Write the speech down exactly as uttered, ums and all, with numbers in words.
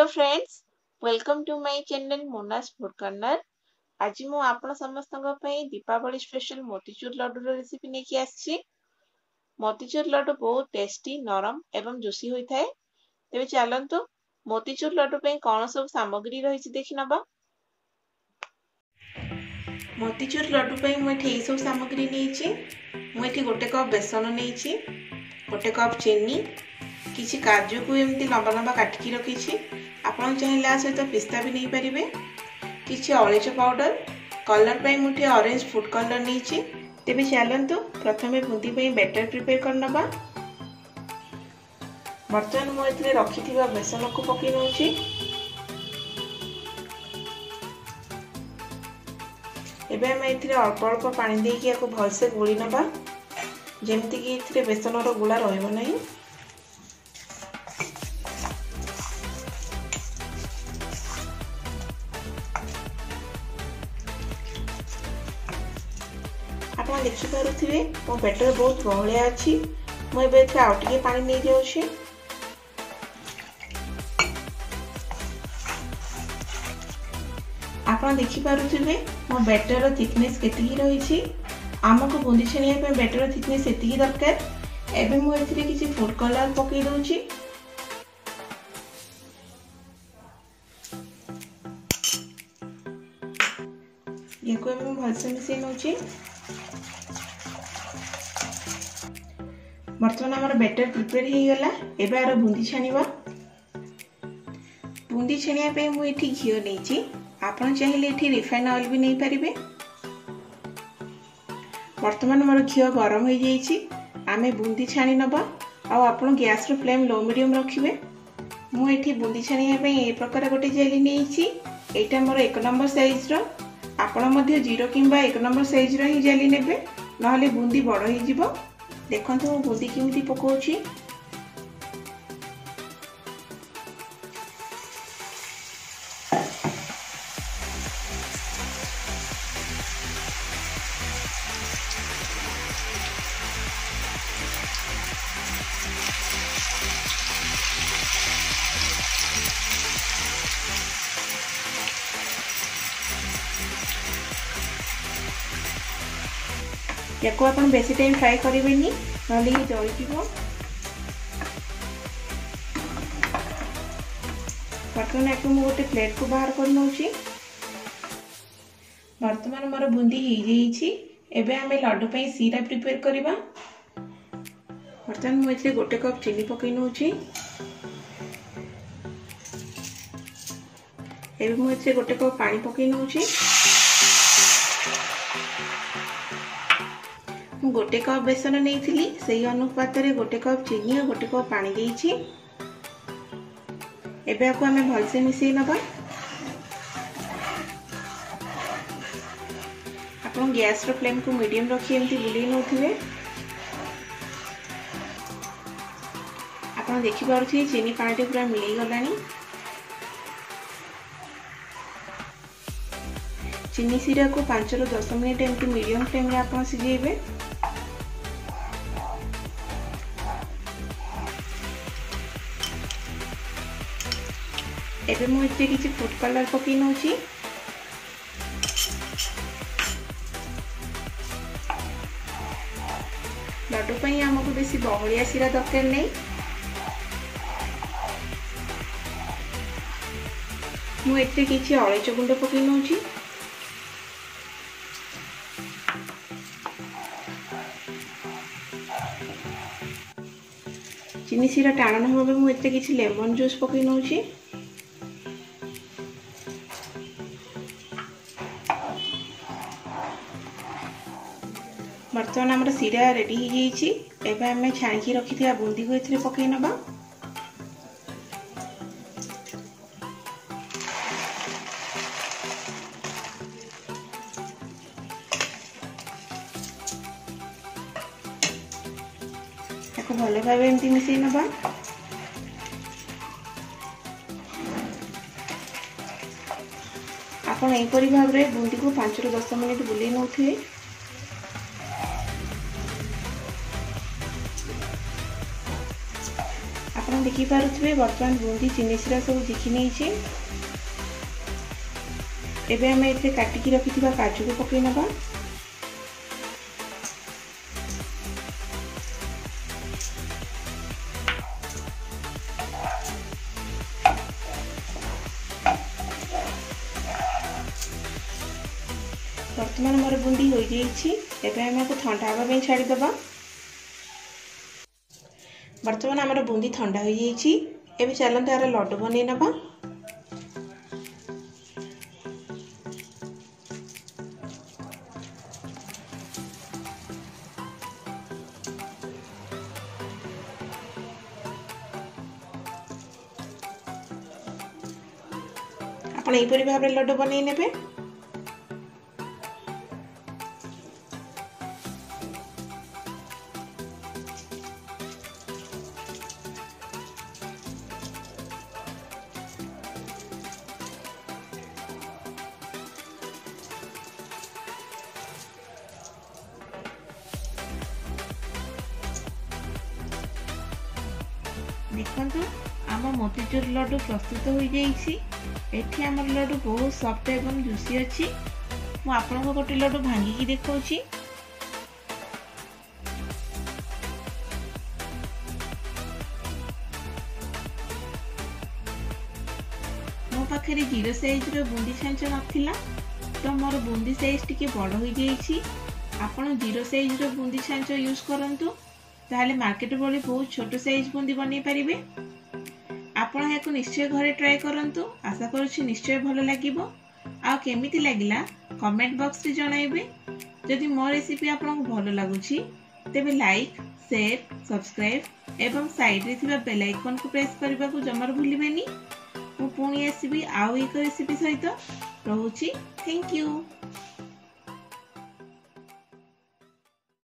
Hello friends, welcome to my channel Mona's food corner. आज मु आपण समस्त दीपावली स्पेशल मोतीचूर लड्डू रेसिपी लेके आसी। मोतीचूर लड्डू बहुत टेस्टी, नरम एवं जुसी होता है। तेरे चलतु मोतीचूर लड्डू पे कौन सब सामग्री रही देखि नबा। मोतीचूर लड्डू पे मुझे सब सामग्री नहीं मुझे गोटे कप बेसन नहीं, गोटे कप चीनी, किसी काजू को एमती लंबा लंबा काटिकी रखी। आपन चाहिए आ सहित पिस्ता भी नहीं पारे। किसी अलैच पाउडर, कलर पे मुझे ऑरेंज फूड कलर नहीं। तेज चलतु प्रथम बुंदी बैटर प्रिपेयर करनबा। बर्तमान मुझे रखी बेसन को पकई नौची। एबे हम एथिरे अल्प अल्प पानी देकी याको भलसे गोली नबा, जेमती कि एथिरे बेसनर गुला रहइबो नहीं। आप देखिपे मो बैटर बहुत बहलिया अच्छी। मुझे आउ टे पानी नहीं जाऊँगी। आप देखिपे मो बैटर थिकनेस केतिकी रही। आमको बुंदी छाणिया बैटर थिकनेस एतिकी दरकार। एबे मुझे किसी फूड कलर पकई दूची। ये को भलसे मिसई नौची। बर्तमान आमर बैटर प्रिपेयर हो गला। एबे आरो बूंदी छाणीबा। बूंदी छाणिया पे मु एठी घियो नेची। आपन चाहिए एठी रिफाइन ऑयल भी नहीं पारिबे। बर्तमान मोर घियो गरम हो जाइछि। आमे बूंदी छाणी नबा। आ आपन गैस रो फ्लेम लो मीडियम रखिबे। मु एठी बूंदी छाणिया पे ए प्रकार गोटे जेली नेछि। एटा मोर एक नंबर साइज रो। आपण मध्य जीरो किंबा एक नंबर साइज रो ही जेली नेबे, नहले बूंदी बड़ हो जिवो। देखंतु मु बूंदी केमिति पकोछि। याको अपन बेसी टाइम फ्राई करेंगे ना जल जीवो। बर्तमान याको मु गोटे प्लेट को बाहर कर नौची। बर्तमान मोर बूंदी हो जाइछि। एबे आमे लड्डू पे सीरा प्रिपेयर करिबा। बर्तमान मु गोटे कप चीनी पकई नौची। एबे मु गोटे कप पानी पकई नौची। मु गोटे कप बेसन नहीं थी, सही अनुपात रे गोटे कप चीनी और गोटे कप पानी देइछि। एबे आको हमें भलसे मिसई नबा। आपन गैस रो फ्लेम को मीडियम रखी एमती बुलेई नौथिबे। आपन देखि पारुथि चीनी पानी टे पूरा मिलई गलानी। चीनी सीरा को पांच रु दस मिनिट एमती मीडियम फ्लेम रे आपन सिझेबे। एबे मुझे किसी फूड कलर पकई नौची। लड्डू पे आमको बेसी बहलिया सीरा दरकार नहीं। मुझे किसी अलैच गुंड पकई नौची। चीनी सीरा टाण न होबे मुझे किसी लेमन जूस पकई नौची। बर्तमान आमर सीरा रेडी हो जाइछि। एबे हमें छाणिकी रखी थिया बूंदी को एथिरे पकई नबा। ताको भले भाबे एमती मिसई नबा। आपन एपरि भाबरे बूंदी को पांच रु दस मिनिट बुलेई नौथिबे। आप देखी पारुथिबे बर्तमान बुंदी चीनी सिरा सब झिकी नहीं। एबे हमें इथे काटिकी रखिथिबा काजू को पकई नबा। वर्तमान मोर बुंदी हो जाइछि। एबे हमें को ठंडा हवा पे छाड़ी दबा। वर्तमान हमर बुंदी ठंडा हो जाइछि। एबे चलंत आर लड्डू बनै नबा। आपण एपरि भाबरे लड्डू बनै नेबे। देखंतु आम मोतीचूर लड्डू प्रस्तुत हो जाइछि। एठी हमर लड्डू बहुत सॉफ्ट एवं जूसी अछि। मु आपनको गोटे लड्डू भांगी की देखौछि। मो पाखरे जीरो साइज रो बूंदी छांच नथिला, तो मोर बूंदी साइज टिके बड़ हो जाइछि। आपण जीरो साइज रो बूंदी छांच यूज करंतु, ताहले मार्केट वाले बहुत छोट साइज बूंदी बनै परिबे। आपण याको निश्चय घरे ट्राई करंतु। आशा करूछि निश्चय भलो लागिबो। आ केमिति लागिला कमेंट बॉक्स रे जणाइबे। जदि मो रेसिपी आपनको भलो लागुछि तेबे लाइक, शेयर, सब्सक्राइब एवं साइड रे थिबा बेल आइकन को प्रेस करबा को जमर भूलिबेनी। मु पुणी आसीबी आउ एक रेसिपी सहित। रहुछि। Thank you.